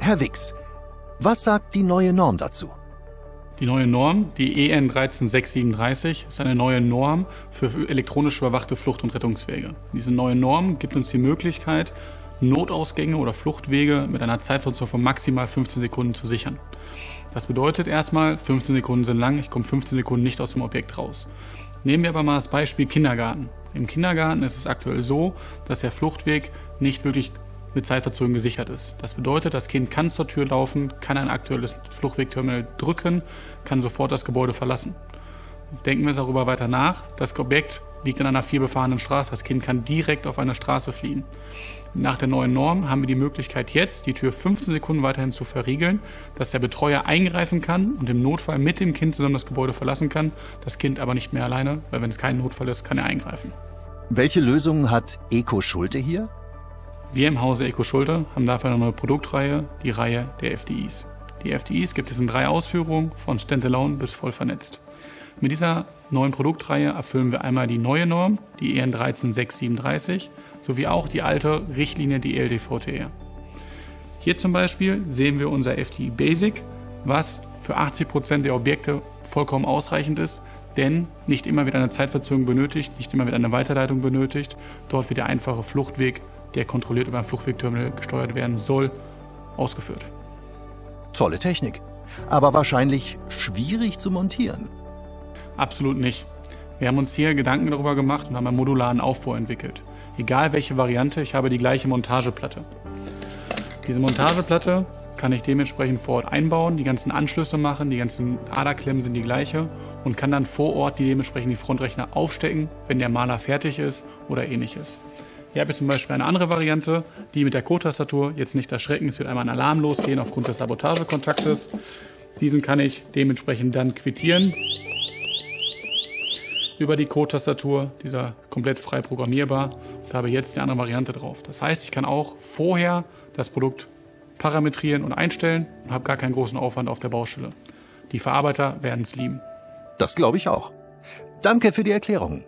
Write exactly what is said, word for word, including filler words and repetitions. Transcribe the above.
Herr Wix, was sagt die neue Norm dazu? Die neue Norm, die E N drei sechs sieben drei, ist eine neue Norm für elektronisch überwachte Flucht- und Rettungswege. Diese neue Norm gibt uns die Möglichkeit, Notausgänge oder Fluchtwege mit einer Zeitverzug von maximal fünfzehn Sekunden zu sichern. Das bedeutet erstmal, fünfzehn Sekunden sind lang, ich komme fünfzehn Sekunden nicht aus dem Objekt raus. Nehmen wir aber mal das Beispiel Kindergarten. Im Kindergarten ist es aktuell so, dass der Fluchtweg nicht wirklich mit Zeitverzögerung gesichert ist. Das bedeutet, das Kind kann zur Tür laufen, kann ein aktuelles Fluchtwegterminal drücken, kann sofort das Gebäude verlassen. Denken wir darüber weiter nach. Das Objekt liegt an einer vielbefahrenen Straße. Das Kind kann direkt auf eine Straße fliehen. Nach der neuen Norm haben wir die Möglichkeit jetzt, die Tür fünfzehn Sekunden weiterhin zu verriegeln, dass der Betreuer eingreifen kann und im Notfall mit dem Kind zusammen das Gebäude verlassen kann. Das Kind aber nicht mehr alleine, weil wenn es kein Notfall ist, kann er eingreifen. Welche Lösungen hat Eco Schulte hier? Wir im Hause Eco Schulte haben dafür eine neue Produktreihe, die Reihe der F D Is. Die F D Is gibt es in drei Ausführungen, von Standalone bis voll vernetzt. Mit dieser neuen Produktreihe erfüllen wir einmal die neue Norm, die E N drei sechs sieben drei, sowie auch die alte Richtlinie, die E L D V T R. Hier zum Beispiel sehen wir unser F D I Basic, was für achtzig Prozent der Objekte vollkommen ausreichend ist, denn nicht immer wird eine Zeitverzögerung benötigt, nicht immer wird eine Weiterleitung benötigt. Dort wird der einfache Fluchtweg, der kontrolliert über ein Fluchtwegterminal gesteuert werden soll, ausgeführt. Tolle Technik, aber wahrscheinlich schwierig zu montieren. Absolut nicht. Wir haben uns hier Gedanken darüber gemacht und haben einen modularen Aufbau entwickelt. Egal welche Variante, ich habe die gleiche Montageplatte. Diese Montageplatte kann ich dementsprechend vor Ort einbauen, die ganzen Anschlüsse machen, die ganzen Aderklemmen sind die gleiche und kann dann vor Ort die dementsprechend die Frontrechner aufstecken, wenn der Maler fertig ist oder ähnliches. Hier habe ich zum Beispiel eine andere Variante, die mit der Code-Tastatur, jetzt nicht erschrecken, es wird einmal ein Alarm losgehen aufgrund des Sabotagekontaktes. Diesen kann ich dementsprechend dann quittieren über die Code-Tastatur, dieser komplett frei programmierbar. Da habe ich jetzt die andere Variante drauf. Das heißt, ich kann auch vorher das Produkt parametrieren und einstellen und habe gar keinen großen Aufwand auf der Baustelle. Die Verarbeiter werden es lieben. Das glaube ich auch. Danke für die Erklärung.